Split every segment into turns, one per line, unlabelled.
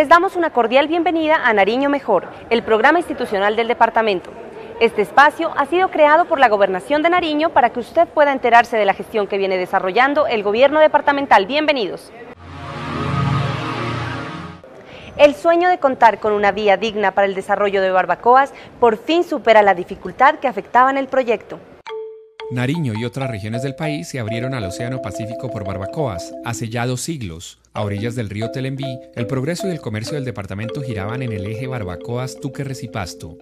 Les damos una cordial bienvenida a Nariño Mejor, el programa institucional del departamento. Este espacio ha sido creado por la Gobernación de Nariño para que usted pueda enterarse de la gestión que viene desarrollando el gobierno departamental. Bienvenidos. El sueño de contar con una vía digna para el desarrollo de Barbacoas por fin supera la dificultad que afectaba en el proyecto.
Nariño y otras regiones del país se abrieron al Océano Pacífico por barbacoas hace ya 2 siglos. A orillas del río Telembí, el progreso y el comercio del departamento giraban en el eje Barbacoas-Túquerres y Pasto.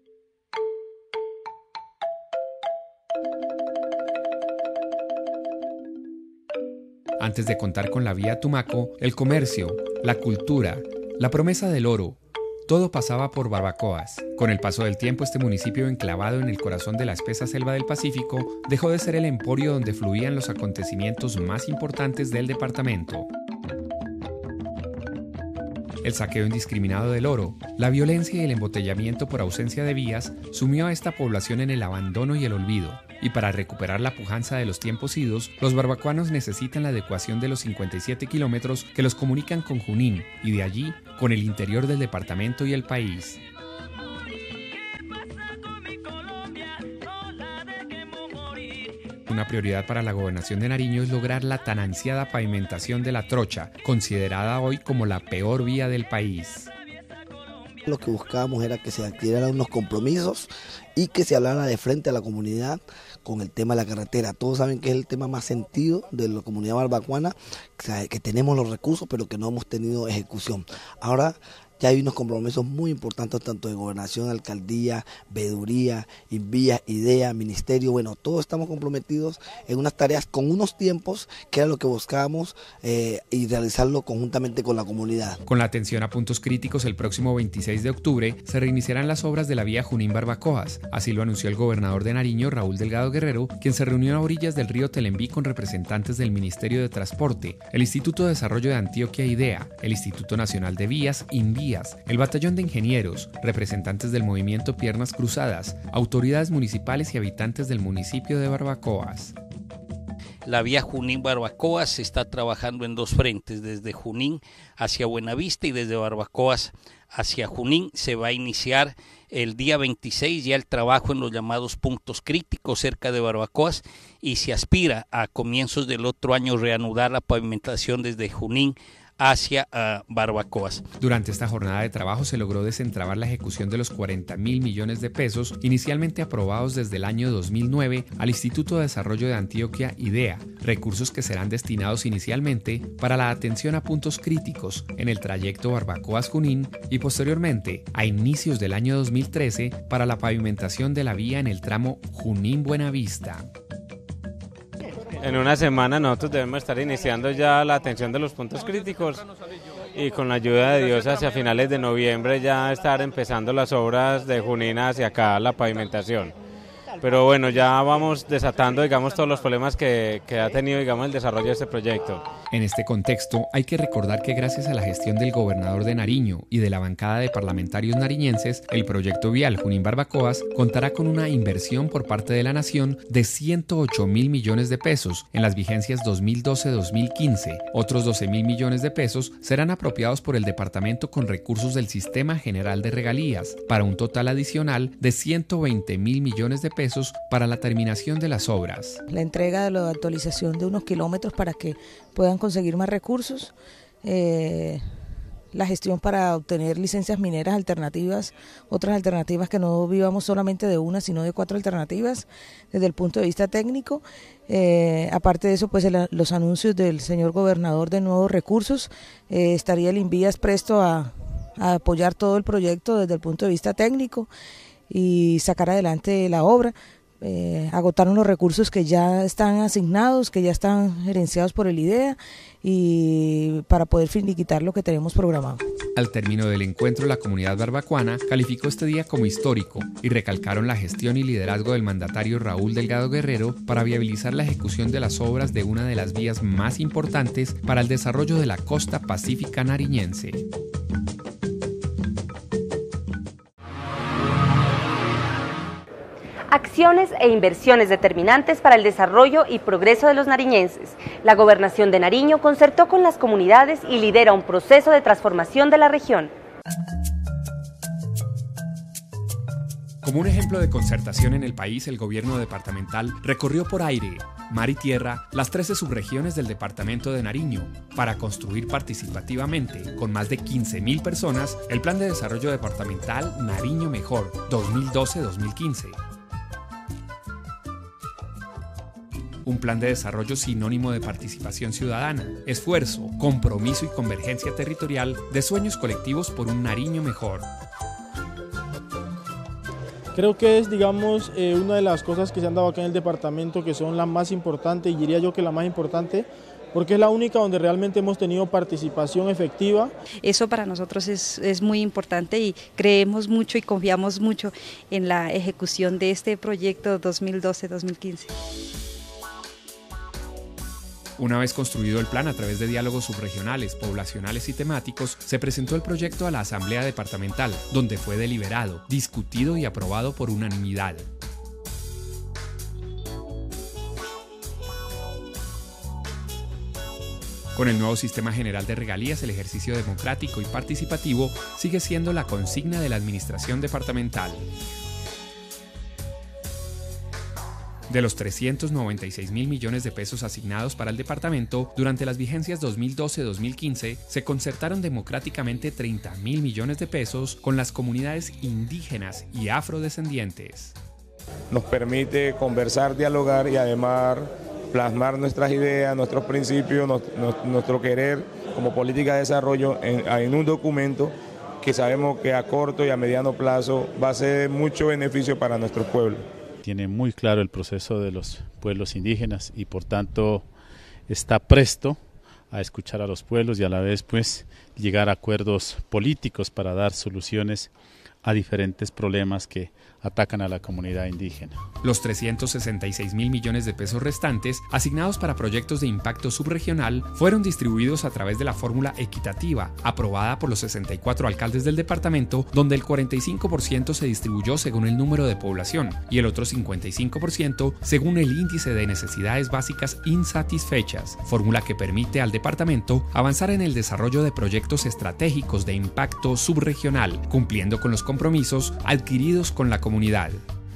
Antes de contar con la vía Tumaco, el comercio, la cultura, la promesa del oro, todo pasaba por Barbacoas. Con el paso del tiempo, este municipio enclavado en el corazón de la espesa selva del Pacífico dejó de ser el emporio donde fluían los acontecimientos más importantes del departamento. El saqueo indiscriminado del oro, la violencia y el embotellamiento por ausencia de vías sumió a esta población en el abandono y el olvido. Y para recuperar la pujanza de los tiempos idos, los barbacoanos necesitan la adecuación de los 57 kilómetros que los comunican con Junín y de allí con el interior del departamento y el país. Una prioridad para la Gobernación de Nariño es lograr la tan ansiada pavimentación de la trocha, considerada hoy como la peor vía del país.
Lo que buscábamos era que se adquirieran unos compromisos y que se hablara de frente a la comunidad con el tema de la carretera. Todos saben que es el tema más sentido de la comunidad barbacoana, que tenemos los recursos pero que no hemos tenido ejecución. Ahora ya hay unos compromisos muy importantes tanto de gobernación, alcaldía, veeduría, Invías, IDEA, ministerio. Bueno, todos estamos comprometidos en unas tareas con unos tiempos que era lo que buscábamos y realizarlo conjuntamente con la comunidad.
Con la atención a puntos críticos, el próximo 26 de octubre se reiniciarán las obras de la vía Junín-Barbacoas. Así lo anunció el gobernador de Nariño, Raúl Delgado Guerrero, quien se reunió a orillas del río Telembí con representantes del Ministerio de Transporte, el Instituto de Desarrollo de Antioquia IDEA, el Instituto Nacional de Vías, Invías, el Batallón de Ingenieros, representantes del movimiento Piernas Cruzadas, autoridades municipales y habitantes del municipio de Barbacoas.
La vía Junín-Barbacoas se está trabajando en 2 frentes, desde Junín hacia Buenavista y desde Barbacoas hacia Junín. Se va a iniciar el día 26 ya el trabajo en los llamados puntos críticos cerca de Barbacoas y se aspira a comienzos del otro año reanudar la pavimentación desde Junín hacia Barbacoas.
Durante esta jornada de trabajo se logró desentrabar la ejecución de los 40.000 millones de pesos inicialmente aprobados desde el año 2009 al Instituto de Desarrollo de Antioquia IDEA, recursos que serán destinados inicialmente para la atención a puntos críticos en el trayecto Barbacoas-Junín y posteriormente, a inicios del año 2013, para la pavimentación de la vía en el tramo Junín-Buenavista.
En una semana nosotros debemos estar iniciando ya la atención de los puntos críticos y con la ayuda de Dios hacia finales de noviembre ya estar empezando las obras de Junín hacia acá, la pavimentación. Pero bueno, ya vamos desatando, digamos, todos los problemas que ha tenido, digamos, el desarrollo de este proyecto.
En este contexto, hay que recordar que gracias a la gestión del gobernador de Nariño y de la bancada de parlamentarios nariñenses, el proyecto vial Junín-Barbacoas contará con una inversión por parte de la nación de 108.000 millones de pesos en las vigencias 2012-2015. Otros 12.000 millones de pesos serán apropiados por el departamento con recursos del Sistema General de Regalías, para un total adicional de 120.000 millones de pesos para la terminación de las obras.
La entrega de la actualización de unos kilómetros para que puedan conseguir más recursos, la gestión para obtener licencias mineras alternativas, otras alternativas que no vivamos solamente de una, sino de 4 alternativas desde el punto de vista técnico. Aparte de eso, pues los anuncios del señor gobernador de nuevos recursos, estaría el Invías presto a apoyar todo el proyecto desde el punto de vista técnico y sacar adelante la obra. Agotaron los recursos que ya están asignados, que ya están gerenciados por el IDEA y para poder finiquitar lo que tenemos programado.
Al término del encuentro, la comunidad barbacoana calificó este día como histórico y recalcaron la gestión y liderazgo del mandatario Raúl Delgado Guerrero para viabilizar la ejecución de las obras de una de las vías más importantes para el desarrollo de la costa pacífica nariñense.
acciones e inversiones determinantes para el desarrollo y progreso de los nariñenses. La Gobernación de Nariño concertó con las comunidades y lidera un proceso de transformación de la región.
Como un ejemplo de concertación en el país, el gobierno departamental recorrió por aire, mar y tierra las 13 subregiones del departamento de Nariño para construir participativamente, con más de 15.000 personas, el Plan de Desarrollo Departamental Nariño Mejor 2012-2015. Un plan de desarrollo sinónimo de participación ciudadana, esfuerzo, compromiso y convergencia territorial de sueños colectivos por un Nariño mejor.
Creo que es, digamos, una de las cosas que se han dado acá en el departamento que son las más importantes, y diría yo que la más importante, porque es la única donde realmente hemos tenido participación efectiva.
Eso para nosotros es muy importante y creemos mucho y confiamos mucho en la ejecución de este proyecto 2012-2015.
Una vez construido el plan a través de diálogos subregionales, poblacionales y temáticos, se presentó el proyecto a la Asamblea Departamental, donde fue deliberado, discutido y aprobado por unanimidad. Con el nuevo sistema general de regalías, el ejercicio democrático y participativo sigue siendo la consigna de la administración departamental. De los 396.000 millones de pesos asignados para el departamento, durante las vigencias 2012-2015 se concertaron democráticamente 30.000 millones de pesos con las comunidades indígenas y afrodescendientes.
Nos permite conversar, dialogar y además plasmar nuestras ideas, nuestros principios, nuestro querer como política de desarrollo en un documento que sabemos que a corto y a mediano plazo va a ser de mucho beneficio para nuestro pueblo.
Tiene muy claro el proceso de los pueblos indígenas y por tanto está presto a escuchar a los pueblos y a la vez pues llegar a acuerdos políticos para dar soluciones a diferentes problemas que atacan a la comunidad indígena.
Los 366.000 millones de pesos restantes, asignados para proyectos de impacto subregional, fueron distribuidos a través de la fórmula equitativa, aprobada por los 64 alcaldes del departamento, donde el 45% se distribuyó según el número de población y el otro 55% según el índice de necesidades básicas insatisfechas, fórmula que permite al departamento avanzar en el desarrollo de proyectos estratégicos de impacto subregional, cumpliendo con los compromisos adquiridos con la comunidad.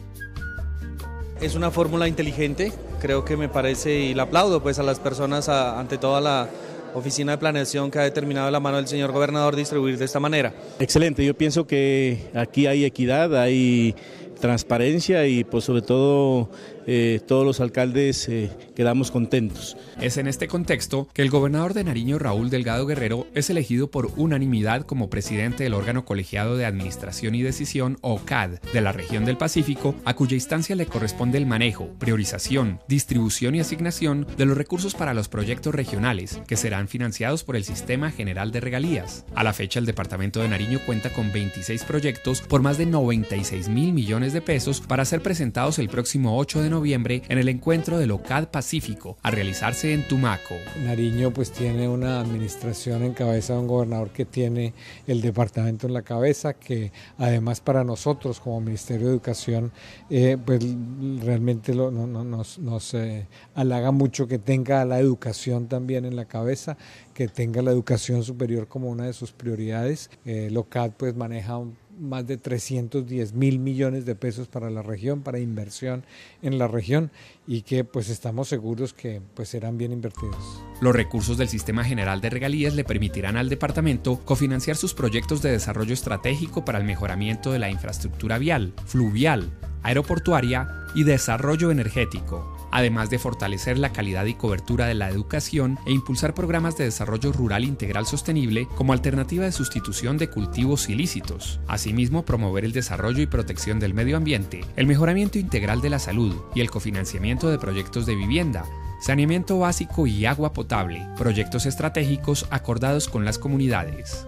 Es una fórmula inteligente, creo que me parece, y le aplaudo pues a las personas, ante toda la oficina de planeación que ha determinado de la mano del señor gobernador distribuir de esta manera.
Excelente, yo pienso que aquí hay equidad, hay transparencia y pues sobre todo todos los alcaldes quedamos contentos.
Es en este contexto que el gobernador de Nariño, Raúl Delgado Guerrero, es elegido por unanimidad como presidente del órgano colegiado de administración y decisión, OCAD, de la región del Pacífico, a cuya instancia le corresponde el manejo, priorización, distribución y asignación de los recursos para los proyectos regionales, que serán financiados por el Sistema General de Regalías. A la fecha, el departamento de Nariño cuenta con 26 proyectos por más de 96.000 millones de pesos para ser presentados el próximo 8 de noviembre en el encuentro del OCAD Pacífico, a realizarse en Tumaco.
Nariño pues tiene una administración en cabeza de un gobernador que tiene el departamento en la cabeza, que además para nosotros como Ministerio de Educación pues realmente nos halaga mucho que tenga la educación también en la cabeza, que tenga la educación superior como una de sus prioridades. El OCAD pues maneja más de 310.000 millones de pesos para la región, para inversión en la región, y que pues estamos seguros que pues serán bien invertidos.
Los recursos del Sistema General de Regalías le permitirán al departamento cofinanciar sus proyectos de desarrollo estratégico para el mejoramiento de la infraestructura vial, fluvial, aeroportuaria y desarrollo energético, además de fortalecer la calidad y cobertura de la educación e impulsar programas de desarrollo rural integral sostenible como alternativa de sustitución de cultivos ilícitos. Asimismo, promover el desarrollo y protección del medio ambiente, el mejoramiento integral de la salud y el cofinanciamiento de proyectos de vivienda, saneamiento básico y agua potable, proyectos estratégicos acordados con las comunidades.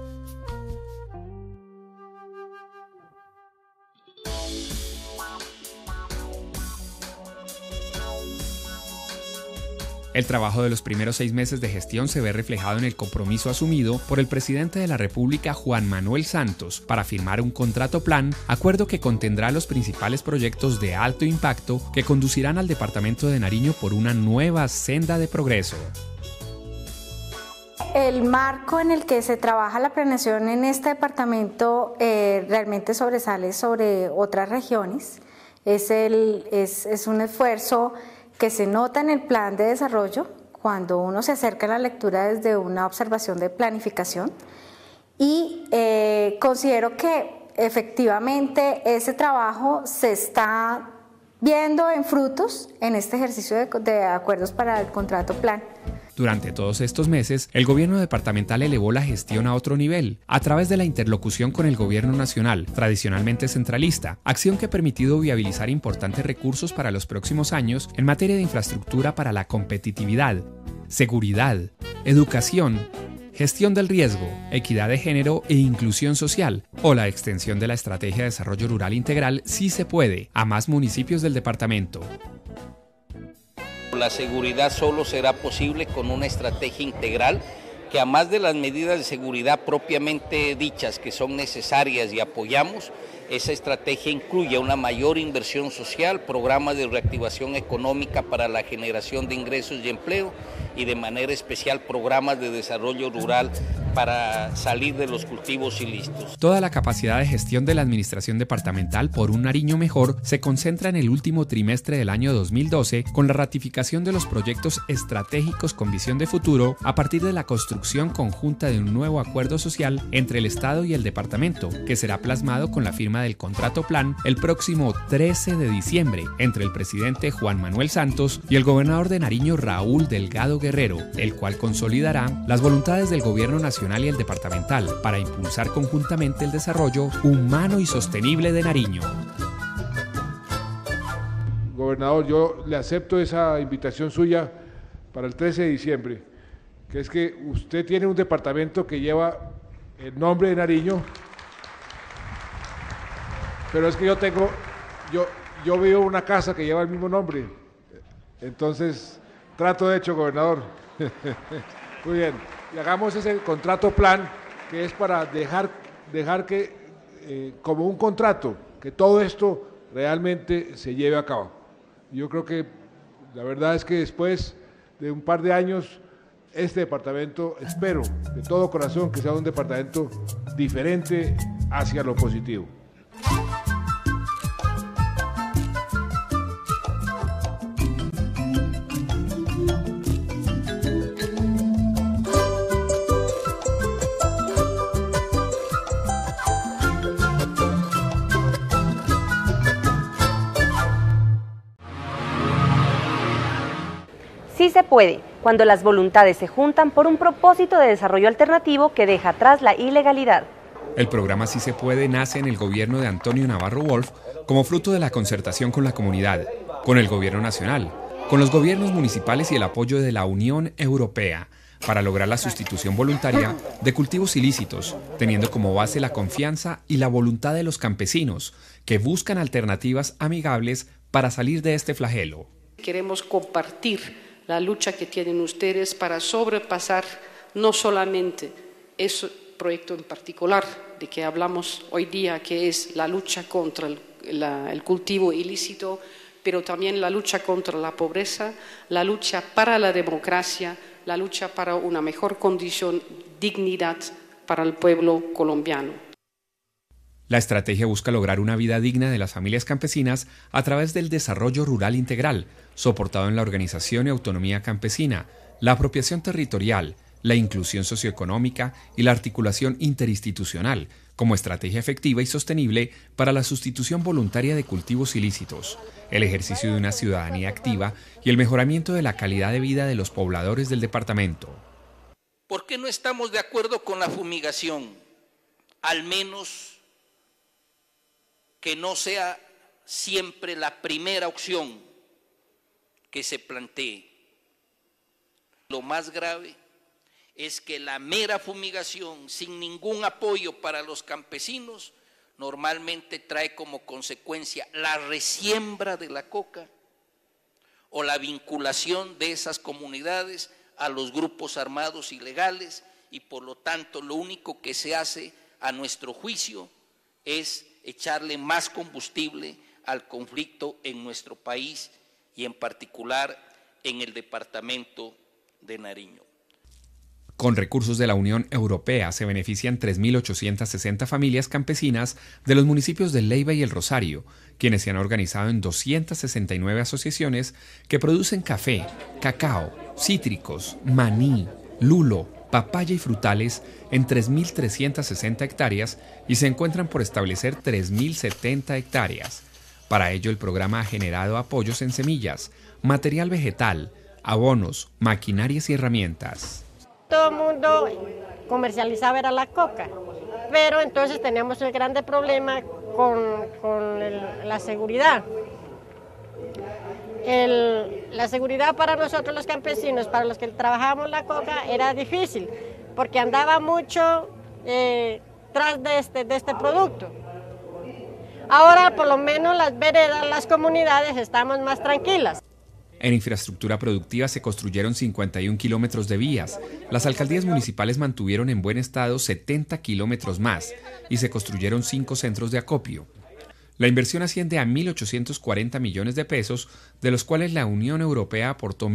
El trabajo de los primeros 6 meses de gestión se ve reflejado en el compromiso asumido por el presidente de la República, Juan Manuel Santos, para firmar un contrato plan, acuerdo que contendrá los principales proyectos de alto impacto que conducirán al departamento de Nariño por una nueva senda de progreso.
El marco en el que se trabaja la planeación en este departamento realmente sobresale sobre otras regiones. Es un esfuerzo que se nota en el plan de desarrollo cuando uno se acerca a la lectura desde una observación de planificación, y considero que efectivamente ese trabajo se está viendo en frutos en este ejercicio de acuerdos para el contrato plan.
Durante todos estos meses, el gobierno departamental elevó la gestión a otro nivel, a través de la interlocución con el gobierno nacional, tradicionalmente centralista, acción que ha permitido viabilizar importantes recursos para los próximos años en materia de infraestructura para la competitividad, seguridad, educación, gestión del riesgo, equidad de género e inclusión social, o la extensión de la Estrategia de Desarrollo Rural Integral Sí se puede a más municipios del departamento.
La seguridad solo será posible con una estrategia integral que, además de las medidas de seguridad propiamente dichas que son necesarias y apoyamos, esa estrategia incluye una mayor inversión social, programas de reactivación económica para la generación de ingresos y empleo, y de manera especial programas de desarrollo rural para salir de los cultivos ilícitos.
Toda la capacidad de gestión de la administración departamental por un Nariño mejor se concentra en el último trimestre del año 2012 con la ratificación de los proyectos estratégicos con visión de futuro a partir de la construcción conjunta de un nuevo acuerdo social entre el Estado y el departamento, que será plasmado con la firma del contrato plan el próximo 13 de diciembre entre el presidente Juan Manuel Santos y el gobernador de Nariño, Raúl Delgado Guerrero, el cual consolidará las voluntades del gobierno nacional y el departamental para impulsar conjuntamente el desarrollo humano y sostenible de Nariño.
Gobernador, yo le acepto esa invitación suya para el 13 de diciembre, que es que usted tiene un departamento que lleva el nombre de Nariño, pero es que yo vivo en una casa que lleva el mismo nombre, entonces trato hecho, gobernador. Muy bien, y hagamos ese contrato plan, que es para dejar que, como un contrato, que todo esto realmente se lleve a cabo. Yo creo que la verdad es que después de un par de años, este departamento, espero de todo corazón que sea un departamento diferente hacia lo positivo.
Sí se puede, cuando las voluntades se juntan por un propósito de desarrollo alternativo que deja atrás la ilegalidad.
El programa Sí se puede nace en el gobierno de Antonio Navarro Wolf como fruto de la concertación con la comunidad, con el gobierno nacional, con los gobiernos municipales y el apoyo de la Unión Europea para lograr la sustitución voluntaria de cultivos ilícitos, teniendo como base la confianza y la voluntad de los campesinos que buscan alternativas amigables para salir de este flagelo.
Queremos compartir la lucha que tienen ustedes para sobrepasar no solamente ese proyecto en particular de que hablamos hoy día, que es la lucha contra el cultivo ilícito, pero también la lucha contra la pobreza, la lucha para la democracia, la lucha para una mejor condición, dignidad para el pueblo colombiano.
La estrategia busca lograr una vida digna de las familias campesinas a través del desarrollo rural integral, soportado en la organización y autonomía campesina, la apropiación territorial, la inclusión socioeconómica y la articulación interinstitucional, como estrategia efectiva y sostenible para la sustitución voluntaria de cultivos ilícitos, el ejercicio de una ciudadanía activa y el mejoramiento de la calidad de vida de los pobladores del departamento.
¿Por qué no estamos de acuerdo con la fumigación? Al menos que no sea siempre la primera opción que se plantee. Lo más grave es que la mera fumigación sin ningún apoyo para los campesinos normalmente trae como consecuencia la resiembra de la coca o la vinculación de esas comunidades a los grupos armados ilegales, y por lo tanto lo único que se hace a nuestro juicio es echarle más combustible al conflicto en nuestro país y en particular en el departamento de Nariño.
Con recursos de la Unión Europea se benefician 3.860 familias campesinas de los municipios de Leiva y El Rosario, quienes se han organizado en 269 asociaciones que producen café, cacao, cítricos, maní, lulo, papaya y frutales en 3.360 hectáreas y se encuentran por establecer 3.070 hectáreas. Para ello, el programa ha generado apoyos en semillas, material vegetal, abonos, maquinarias y herramientas.
Todo el mundo comercializaba era la coca, pero entonces teníamos el grande problema con la seguridad. La seguridad para nosotros los campesinos, para los que trabajábamos la coca, era difícil, porque andaba mucho tras de este producto. Ahora por lo menos las veredas, las comunidades estamos más tranquilas.
En infraestructura productiva se construyeron 51 kilómetros de vías, las alcaldías municipales mantuvieron en buen estado 70 kilómetros más y se construyeron 5 centros de acopio. La inversión asciende a 1.840 millones de pesos, de los cuales la Unión Europea aportó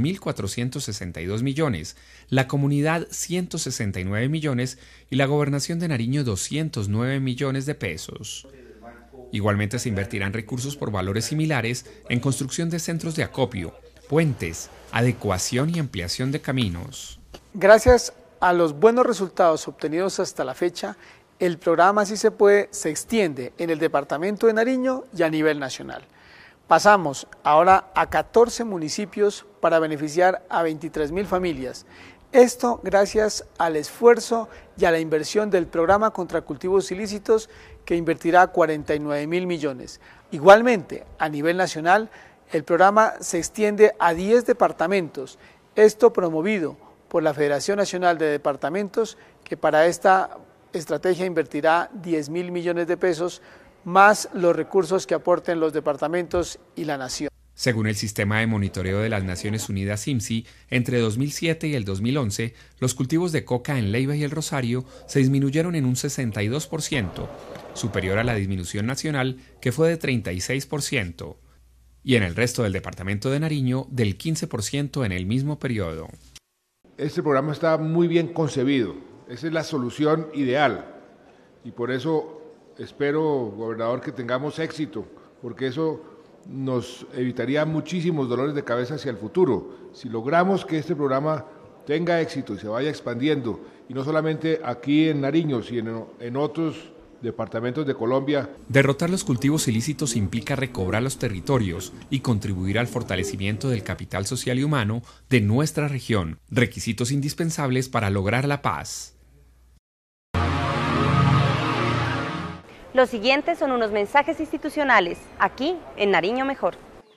1.462 millones, la Comunidad 169 millones y la Gobernación de Nariño 209 millones de pesos. Igualmente se invertirán recursos por valores similares en construcción de centros de acopio, puentes, adecuación y ampliación de caminos.
Gracias a los buenos resultados obtenidos hasta la fecha, el programa Sí se puede se extiende en el departamento de Nariño y a nivel nacional. Pasamos ahora a 14 municipios para beneficiar a 23.000 familias. Esto gracias al esfuerzo y a la inversión del programa contra cultivos ilícitos que invertirá 49.000 millones. Igualmente, a nivel nacional, el programa se extiende a 10 departamentos, esto promovido por la Federación Nacional de Departamentos, que para esta estrategia invertirá 10.000 millones de pesos, más los recursos que aporten los departamentos y la nación.
Según el Sistema de Monitoreo de las Naciones Unidas SIMSI, entre 2007 y el 2011, los cultivos de coca en Leiva y El Rosario se disminuyeron en un 62%, superior a la disminución nacional que fue de 36%, y en el resto del departamento de Nariño del 15% en el mismo periodo.
Este programa está muy bien concebido, esa es la solución ideal y por eso espero, gobernador, que tengamos éxito, porque eso nos evitaría muchísimos dolores de cabeza hacia el futuro. Si logramos que este programa tenga éxito y se vaya expandiendo, y no solamente aquí en Nariño, sino en otros departamentos de Colombia.
Derrotar los cultivos ilícitos implica recobrar los territorios y contribuir al fortalecimiento del capital social y humano de nuestra región, requisitos indispensables para lograr la paz.
Los siguientes son unos mensajes institucionales, aquí en Nariño Mejor.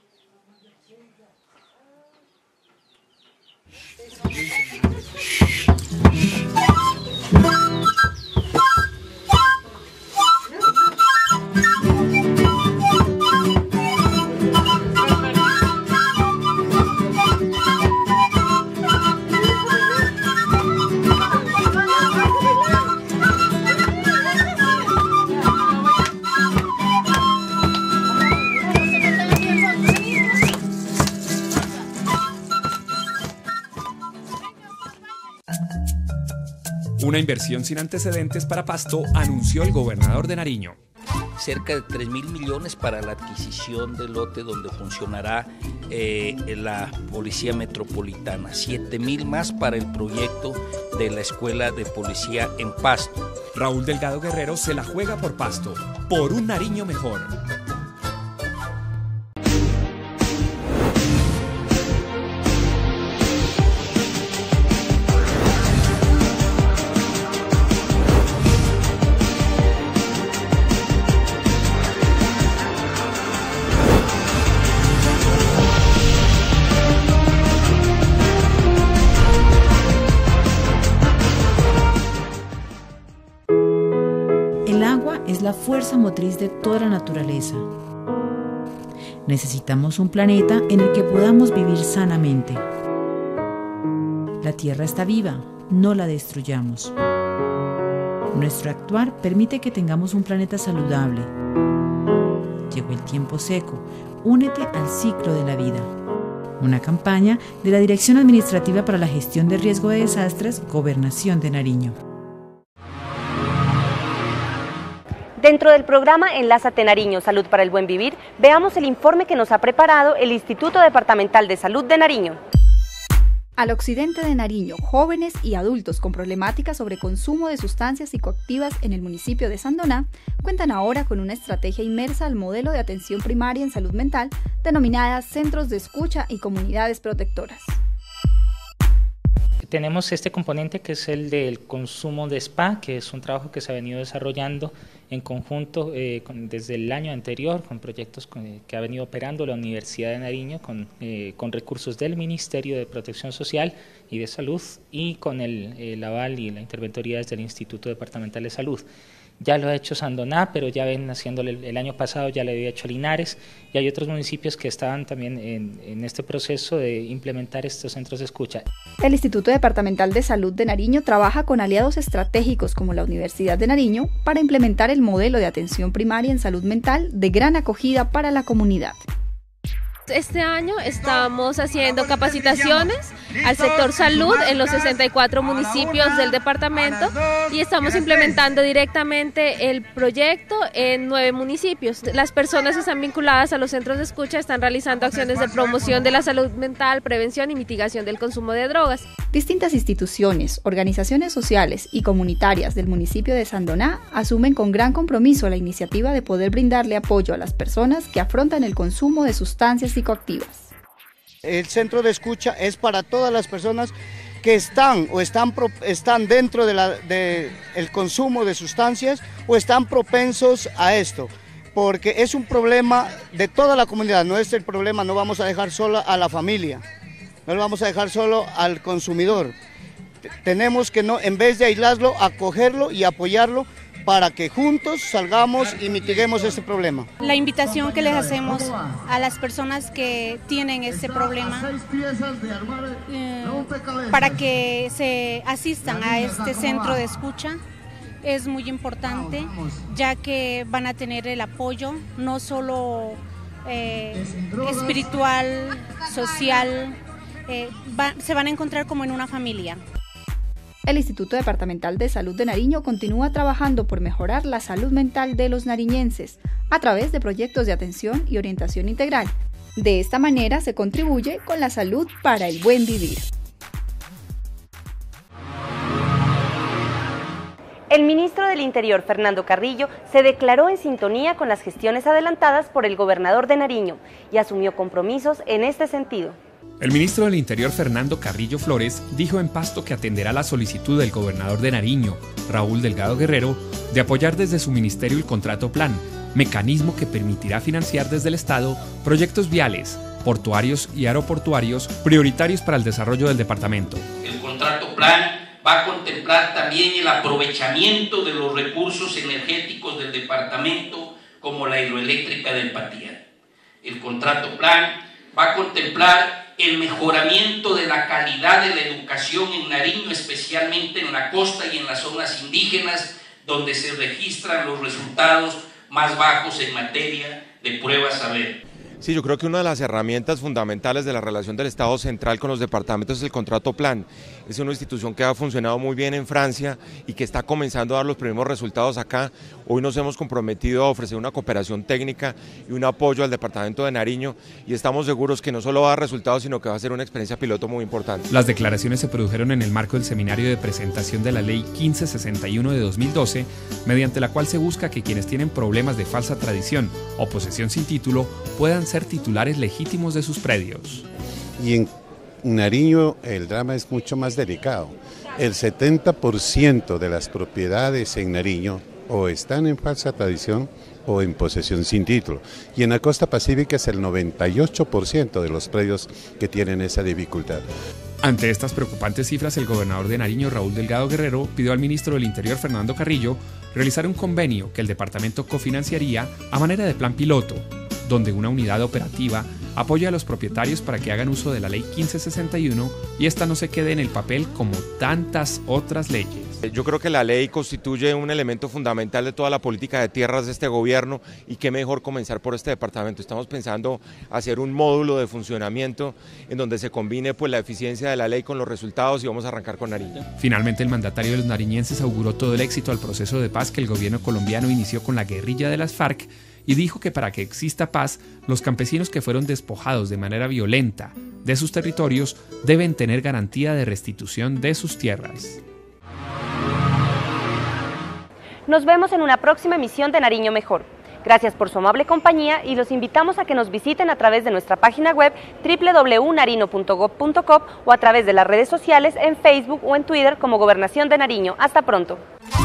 Una inversión sin antecedentes para Pasto anunció el gobernador de Nariño.
Cerca de 3.000 millones para la adquisición del lote donde funcionará la Policía Metropolitana, 7.000 más para el proyecto de la Escuela de Policía en Pasto.
Raúl Delgado Guerrero se la juega por Pasto, por un Nariño mejor.
La fuerza motriz de toda la naturaleza. Necesitamos un planeta en el que podamos vivir sanamente. La Tierra está viva, no la destruyamos. Nuestro actuar permite que tengamos un planeta saludable. Llegó el tiempo seco. Únete al ciclo de la vida. Una campaña de la Dirección Administrativa para la Gestión de Riesgo de Desastres, Gobernación de Nariño.
Dentro del programa Enlázate Nariño, Salud para el Buen Vivir, veamos el informe que nos ha preparado el Instituto Departamental de Salud de Nariño.
Al occidente de Nariño, jóvenes y adultos con problemáticas sobre consumo de sustancias psicoactivas en el municipio de Sandoná cuentan ahora con una estrategia inmersa al modelo de atención primaria en salud mental denominada Centros de Escucha y Comunidades Protectoras.
Tenemos este componente que es el del consumo de spa, que es un trabajo que se ha venido desarrollando en conjunto desde el año anterior con proyectos que ha venido operando la Universidad de Nariño con recursos del Ministerio de Protección Social y de Salud y con el aval y la interventoría desde el Instituto Departamental de Salud. Ya lo ha hecho Sandoná, pero ya ven haciéndolo el año pasado, ya lo había hecho Linares, y hay otros municipios que estaban también en este proceso de implementar estos centros de escucha.
El Instituto Departamental de Salud de Nariño trabaja con aliados estratégicos como la Universidad de Nariño para implementar el modelo de atención primaria en salud mental de gran acogida para la comunidad.
Este año estamos haciendo capacitaciones al sector salud en los 64 municipios del departamento y estamos implementando directamente el proyecto en 9 municipios. Las personas que están vinculadas a los centros de escucha están realizando acciones de promoción de la salud mental, prevención y mitigación del consumo de drogas.
Distintas instituciones, organizaciones sociales y comunitarias del municipio de Sandoná asumen con gran compromiso la iniciativa de poder brindarle apoyo a las personas que afrontan el consumo de sustancias psicoactivas.
El centro de escucha es para todas las personas que están dentro del consumo de sustancias o están propensos a esto, porque es un problema de toda la comunidad, no es el problema, no vamos a dejar sola a la familia, no lo vamos a dejar solo al consumidor. Tenemos que, en vez de aislarlo, acogerlo y apoyarlo para que juntos salgamos y mitiguemos este problema.
La invitación que les hacemos a las personas que tienen este problema para que se asistan a este centro de escucha es muy importante, ya que van a tener el apoyo no solo espiritual, social, se van a encontrar como en una familia.
El Instituto Departamental de Salud de Nariño continúa trabajando por mejorar la salud mental de los nariñenses a través de proyectos de atención y orientación integral. De esta manera se contribuye con la salud para el buen vivir.
El ministro del Interior, Fernando Carrillo, se declaró en sintonía con las gestiones adelantadas por el gobernador de Nariño y asumió compromisos en este sentido.
El ministro del Interior, Fernando Carrillo Flores, dijo en Pasto que atenderá la solicitud del gobernador de Nariño, Raúl Delgado Guerrero, de apoyar desde su ministerio el contrato plan, mecanismo que permitirá financiar desde el Estado proyectos viales, portuarios y aeroportuarios prioritarios para el desarrollo del departamento.
El contrato plan va a contemplar también el aprovechamiento de los recursos energéticos del departamento, como la hidroeléctrica del Patián. El contrato plan va a contemplar el mejoramiento de la calidad de la educación en Nariño, especialmente en la costa y en las zonas indígenas, donde se registran los resultados más bajos en materia de pruebas saber.
Sí, yo creo que una de las herramientas fundamentales de la relación del Estado central con los departamentos es el contrato plan. Es una institución que ha funcionado muy bien en Francia y que está comenzando a dar los primeros resultados acá. Hoy nos hemos comprometido a ofrecer una cooperación técnica y un apoyo al departamento de Nariño y estamos seguros que no solo va a dar resultados, sino que va a ser una experiencia piloto muy importante.
Las declaraciones se produjeron en el marco del seminario de presentación de la Ley 1561 de 2012, mediante la cual se busca que quienes tienen problemas de falsa tradición o posesión sin título puedan ser titulares legítimos de sus predios.
Y en Nariño el drama es mucho más delicado. El 70% de las propiedades en Nariño o están en falsa tradición o en posesión sin título. Y en la costa pacífica es el 98% de los predios que tienen esa dificultad.
Ante estas preocupantes cifras, el gobernador de Nariño, Raúl Delgado Guerrero, pidió al ministro del Interior, Fernando Carrillo, realizar un convenio que el departamento cofinanciaría a manera de plan piloto, donde una unidad operativa apoya a los propietarios para que hagan uso de la Ley 1561 y esta no se quede en el papel como tantas otras leyes.
Yo creo que la ley constituye un elemento fundamental de toda la política de tierras de este gobierno y qué mejor comenzar por este departamento. Estamos pensando hacer un módulo de funcionamiento en donde se combine pues la eficiencia de la ley con los resultados y vamos a arrancar con Nariño.
Finalmente el mandatario de los nariñenses auguró todo el éxito al proceso de paz que el gobierno colombiano inició con la guerrilla de las FARC y dijo que para que exista paz, los campesinos que fueron despojados de manera violenta de sus territorios deben tener garantía de restitución de sus tierras.
Nos vemos en una próxima emisión de Nariño Mejor. Gracias por su amable compañía y los invitamos a que nos visiten a través de nuestra página web www.narino.gov.co o a través de las redes sociales en Facebook o en Twitter como Gobernación de Nariño. Hasta pronto.